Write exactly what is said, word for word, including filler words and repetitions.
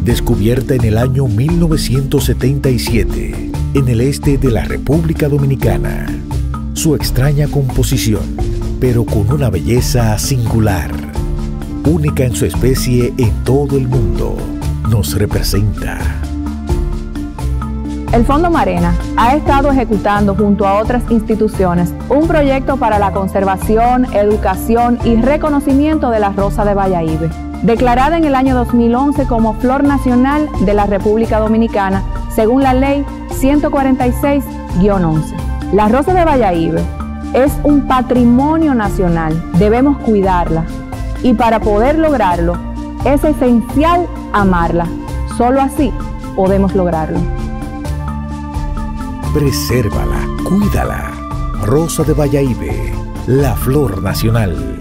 Descubierta en el año mil novecientos setenta y siete en el este de la República Dominicana. Su extraña composición, pero con una belleza singular, única en su especie en todo el mundo, nos representa. El Fondo Marena ha estado ejecutando junto a otras instituciones un proyecto para la conservación, educación y reconocimiento de la rosa de Bayahíbe, declarada en el año dos mil once como Flor Nacional de la República Dominicana, según la Ley ciento cuarenta y seis guión once. La rosa de Bayahíbe es un patrimonio nacional, debemos cuidarla, y para poder lograrlo es esencial amarla. Solo así podemos lograrlo. Presérvala, cuídala. Rosa de Bayahíbe, la flor nacional.